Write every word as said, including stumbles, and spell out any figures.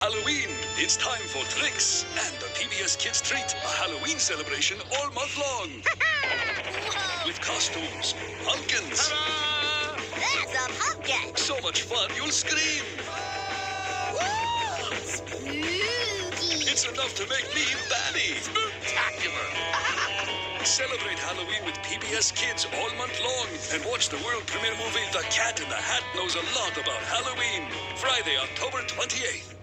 Halloween, it's time for tricks and a P B S Kids treat, a Halloween celebration all month long. With costumes, pumpkins. Ta-da! There's a pumpkin. So much fun, you'll scream. Woo! Spooky. It's enough to make me batty. Spectacular! Celebrate Halloween with P B S Kids all month long and watch the world premiere movie The Cat in the Hat Knows a Lot About Halloween. Friday, October twenty-eighth.